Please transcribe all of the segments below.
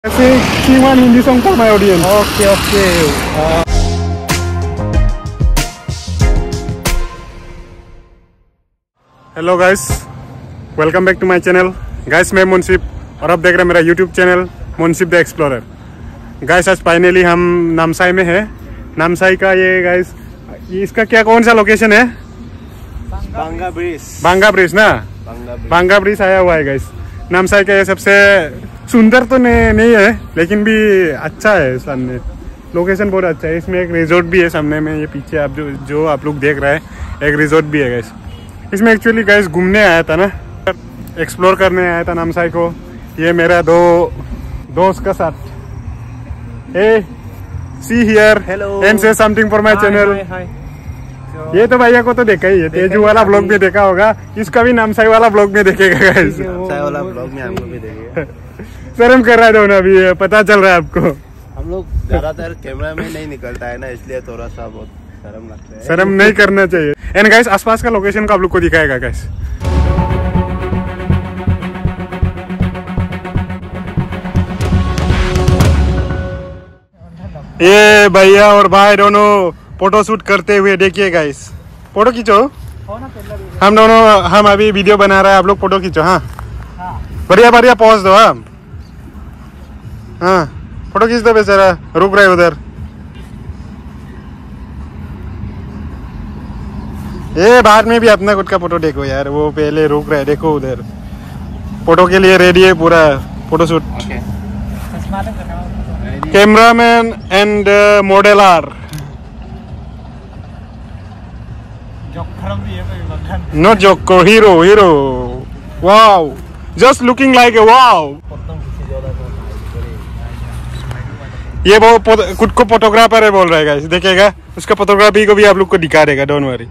Sing one Hindi song for my audience. Okay. Hello guys, welcome back to my channel. Guys मैं मुनसिफ और आप देख रहे हैं मेरा YouTube channel Munsif the explorer. Guys आज फाइनली हम नामसाई में है। नामसाई का ये गाइस इसका क्या कौन सा लोकेशन है? बांगा ब्रिज ना, बांगा ब्रिज आया हुआ है गाइस। नामसाई का ये सबसे सुंदर तो नहीं है लेकिन भी अच्छा है। सामने लोकेशन बहुत अच्छा है। इसमें एक रिजोर्ट भी है सामने में, ये पीछे आप जो आप लोग देख रहे हैं एक रिजोर्ट भी है गाइस। इसमें एक्चुअली गाइस घूमने आया था ना, एक्सप्लोर करने आया था नामसाई को। ये मेरा दो दोस्त का साथ। Hey see here and say something for my channel. ये तो भैया को तो देखा ही है, तेजू वाला ब्लॉग में देखा होगा, इसका भी नामसाई वाला ब्लॉग में देखेगा गाइस। नामसाई वाला ब्लॉग में हमको भी देखेगा। शर्म कर रहा है दोनों, अभी पता चल रहा है आपको। हम लोग ज्यादातर कैमरा में नहीं निकलता है ना, इसलिए थोड़ा सा बहुत शर्म लगता है। शर्म नहीं करना चाहिए। एंड गाइस आसपास का लोकेशन को आप लोग को दिखाएगा गाइस। ये भैया और भाई दोनों फोटो शूट करते हुए देखिए गाइस। फोटो खींचो, हम अभी वीडियो बना रहे हैं, आप लोग फोटो खींचो। हाँ बढ़िया पहुंच दो। हाँ फोटो खींच दो, बेचारा रुक रहे उधर। ये बाद में भी अपना खुद का फोटो देखो यार, वो पहले रुक रहे, देखो उधर फोटो के लिए रेडी है पूरा photo shoot. Cameraman and modeller, not जोको, hero. Wow, just looking like a wow. ये वो खुद को फोटोग्राफर है बोल रहा है गाइस, देखेगा उसका फोटोग्राफी को भी आप लोग को दिखा देगा, डोंट वरी।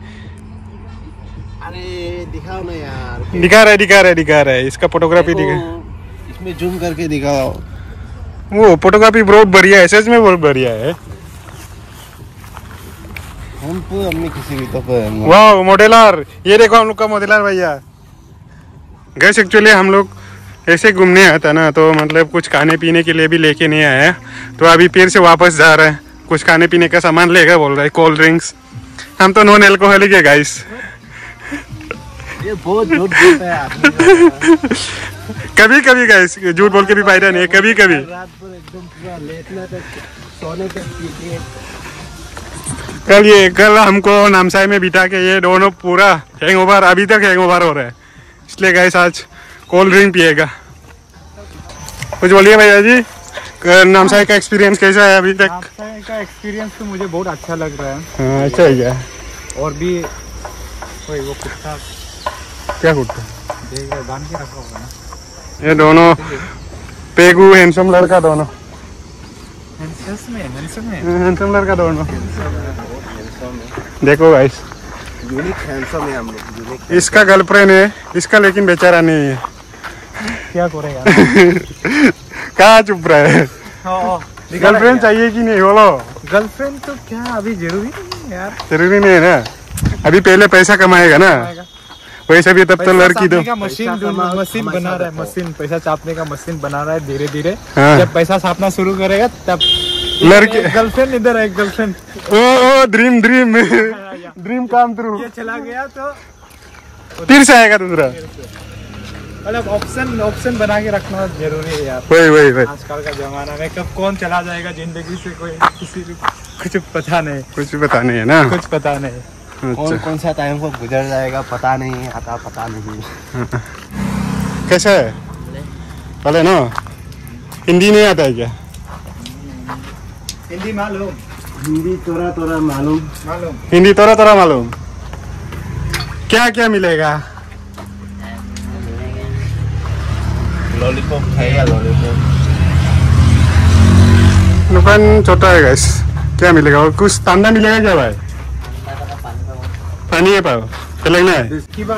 अरे दिखाओ ना यार। दिखा रहा है इसका फोटोग्राफी दिखा। इसमें जूम करके दिखाओ। वो फोटोग्राफी बहुत बढ़िया है, सच में बहुत बढ़िया है। हमने किसी भी तो वाह मॉडलर, ये देखो हम लोग का मॉडलर भैया। गाइस एक्चुअली हम लोग ऐसे घूमने आया था ना, तो मतलब कुछ खाने पीने के लिए भी लेके नहीं आया, तो अभी फिर से वापस जा रहे हैं। कुछ खाने पीने का सामान लेगा बोल रहा है, कोल्ड ड्रिंक्स। हम तो नॉन एल्कोहलिक है गाइस। ये बहुत झूठ बोलता है आदमी। कभी गाइस झूठ बोल के भी फायदा नहीं है, कभी रात भर एकदम पूरा लेटना तक, सोने तक। कल हमको नामसाई में बिठा के ये दोनों पूरा हैंगओवर, अभी तक हैंगओवर हो रहा है, इसलिए गाइस आज कोल्ड ड्रिंक पिएगा। कुछ बोलिए भैया जी, नामसाई का एक्सपीरियंस कैसा है अभी तक? नामसाई का एक्सपीरियंस तो मुझे बहुत अच्छा लग रहा है। हाँ अच्छा है क्या? और भी कोई वो कुत्ता, क्या कुत्ता देख रहे बांध के रखा होगा ना। ये दोनों पेगू हैंडसम लड़का, दोनों हैंडसम लड़का दोनों। देखो गाइस यूनिक हैंडसम है हम लोग। इसका गर्लफ्रेंड है इसका, लेकिन बेचारा नहीं है। क्या करेगा? कहाँ चुप रहा है? गर्लफ्रेंड चाहिए कि नहीं बोलो? गर्लफ्रेंड तो क्या अभी जरूरी नहीं है यार। जरूरी नहीं है ना, अभी पहले पैसा कमाएगा ना, वैसे भी तब तो लड़की दो। मशीन बना रहा है, मशीन पैसा छापने का मशीन बना रहा है धीरे धीरे। हाँ। जब पैसा छापना शुरू करेगा तब लड़की गर्लफ्रेंड इधर है, girlfriend. Oh dream come true. ये चला गया तो फिर से आएगा दूसरा। मतलब ऑप्शन बना के रखना जरूरी है यार। वही आजकल का जमाना में कब कौन चला जाएगा जिंदगी से, कोई किसी को कुछ पता नहीं है ना, कुछ पता नहीं। अच्छा। कौन सा टाइम को गुजर जाएगा पता नहीं आता, पता नहीं। कैसा है भले ना? हिंदी नहीं आता है क्या? हिंदी मालूम, हिंदी तोरा मालूम। हिंदी तोरा मालूम। क्या मिलेगा? लॉलीपॉप खाएगा, लॉलीपॉप। दुकान छोटा है गाइस, क्या मिलेगा? और कुछ ठंडा मिलेगा क्या भाई? पानी है पाओ लगना है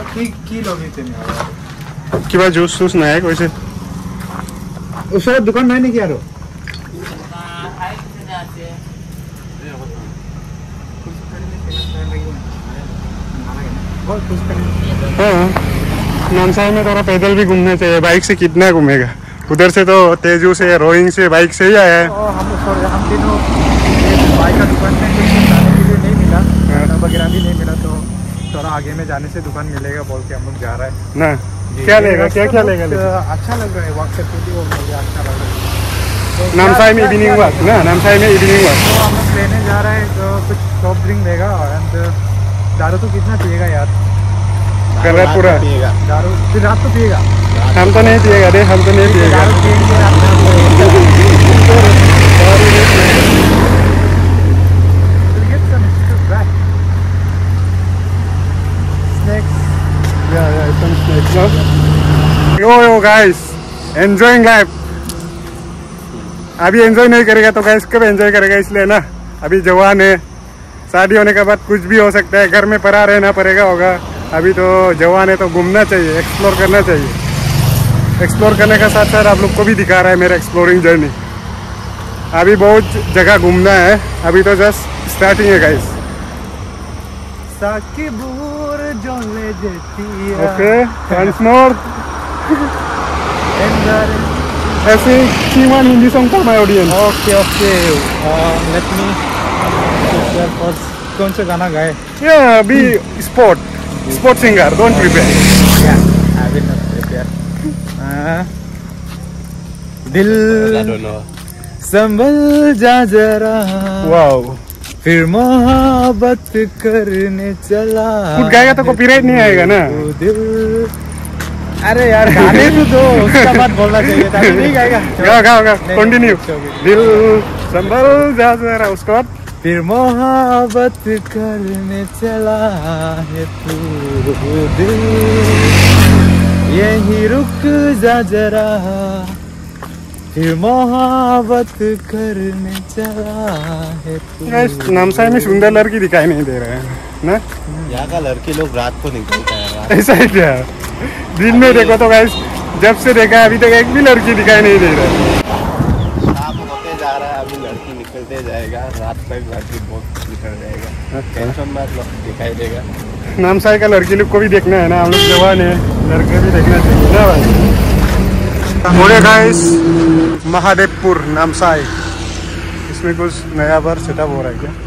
कि बात जूस ना है कोई से उसका दुकान नहीं क्या रो? हाँ नामसाई में थोड़ा पैदल भी घूमना चाहिए, बाइक से कितना घूमेगा, उधर से तो तेजू से रोइंग से बाइक से ही आया है। हम तीनों बाइक का दुकान में कुछ जाने के लिए नहीं मिला, खाना वगैरह भी नहीं मिला, तो थोड़ा आगे में जाने से दुकान मिलेगा बोल के हम लोग जा रहे हैं ना। क्या लेगा, क्या लेगा? अच्छा लग रहा है वॉक करके भी, वो मुझे अच्छा लग रहा है। तो नामसाई में इवनिंग वॉक ना, नामसाई में इवनिंग वॉक। तो हम लोग लेने जा रहे हैं, तो कुछ सॉफ्ट ड्रिंक लेगा। एंड दारू तो कितना पिएगा यार? कर रहा है पूरा दारू फिर रात तो पिएगा? हम तो नहीं पिएगा रे, हम तो नहीं पिएगा। दारू पिएंगे रात में। Yo guys, enjoying life. अभी एंजॉय नहीं करेगा तो गाइस कब एंजॉय करेगा? इसलिए ना, अभी जवान है, शादी होने के बाद कुछ भी हो सकता है, घर में पड़ा रहना पड़ेगा होगा। अभी तो जवान है तो घूमना चाहिए, एक्सप्लोर करना चाहिए। एक्सप्लोर करने का साथ साथ आप लोग को भी दिखा रहा है मेरा एक्सप्लोरिंग जर्नी। अभी बहुत जगह घूमना है, अभी तो जस्ट स्टार्टिंग है गाइस। Okay, once more. ऐसे कीमान Hindi song for my audience. Okay let me first. कौन सा गाना गाए? या be sport singer, don't prepare. या आई विल नॉट प्रिपेयर। दिल संभल जा जरा, वाओ, फिर मोहब्बत करने चला। खुद गाएगा तो कॉपीराइट नहीं आएगा ना? दिल, अरे यार गाने तो दो, उसका बात बोलना चाहिए था। नहीं गाएगा? गा कंटिन्यू। दिल संभल जा जरा, उसके बाद फिर मोहब्बत करने चला है तू, दिल यही रुक जा जरा, फिर मोहब्बत करने चला है तू। नामसाई में सुंदर लड़की दिखाई नहीं दे रहा है ना? यहाँ का लड़के लोग रात को निकलता है। ऐसा है क्या? दिन में देखो तो गाइस, जब से देखा है अभी तक एक भी लड़की दिखाई नहीं दे रहा है। शाम होते जा रहा है, अभी लड़की निकलते जाएगा, रात तक लड़की बहुत निकल जाएगा। टेंशन मत लो, दिखाई देगा। नामसाई का लड़की लोग को भी देखना है ना, हम लोग जवान है, लड़के भी देखना चाहिए ना भाई। बोले गाइस, महादेवपुर नामसाई, इसमें कुछ नया बार सेटअप हो रहा है क्या?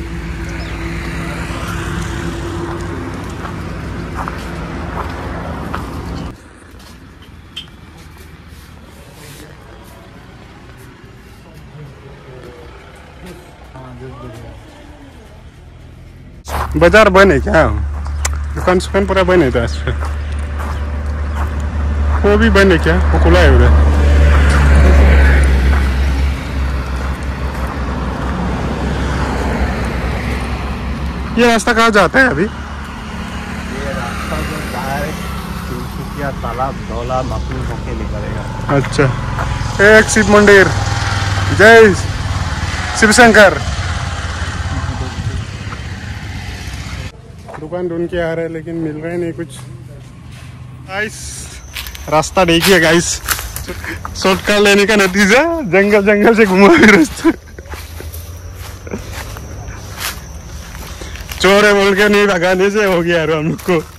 बाजार बंद है क्या? दुकान पूरा बंद है था। वो भी बंद है क्या? वो खुला है उधर? ये रास्ता कहाँ जाता है अभी? ये रास्ता जो डायरेक्ट तिनसुकिया तालाब धौला मकलू होके निकलेगा। अच्छा, एक शिव मंदिर, जय शिव शंकर। दुकान ढूंढ के आ रहे हैं लेकिन मिल रहे नहीं कुछ। गाइस, रास्ता देखिए गाइस, शॉर्टकट लेने का नतीजा जंगल से घुमा हुआ रास्ता। चोर है बोल के नहीं भगाने से हो गया हम लोग को।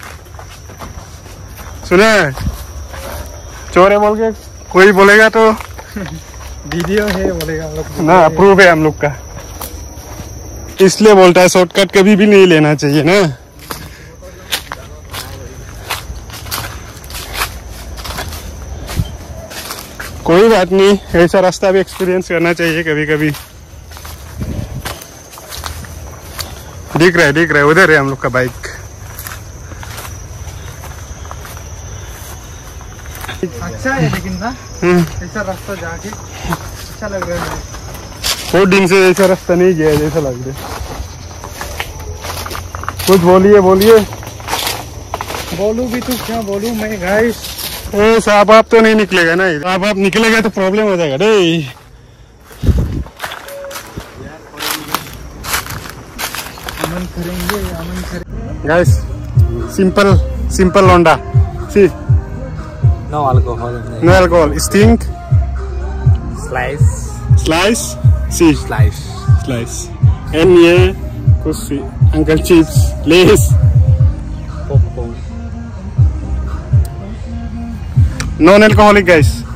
सुना है, चोर है बोल के कोई बोलेगा तो वीडियो है बोलेगा हम लोग ना, प्रूफ है हम लोग का। इसलिए बोलता है शॉर्टकट कभी भी नहीं लेना चाहिए ना। कोई बात नहीं, ऐसा रास्ता भी एक्सपीरियंस करना चाहिए कभी कभी। दिख रहा है उधर है हम लोग का बाइक। अच्छा है लेकिन ना, ऐसा रास्ता जाके अच्छा लग रहा है। बहुत दिन से ऐसा रास्ता नहीं गया है जैसा लग रहा है। कुछ बोलिए। बोलूं भी तो क्या बोलूं मैं गाइस। साहब आप तो नहीं निकलेगा ना, आप निकलेगा तो प्रॉब्लम हो जाएगा रे। अमन करेंगे। गाइस, सिंपल लोंडा, see no alcohol, no alcohol, Sting, slice, see slice, and ये कुछ uncle chips, Lay's, popcorn. Non alcoholic guys.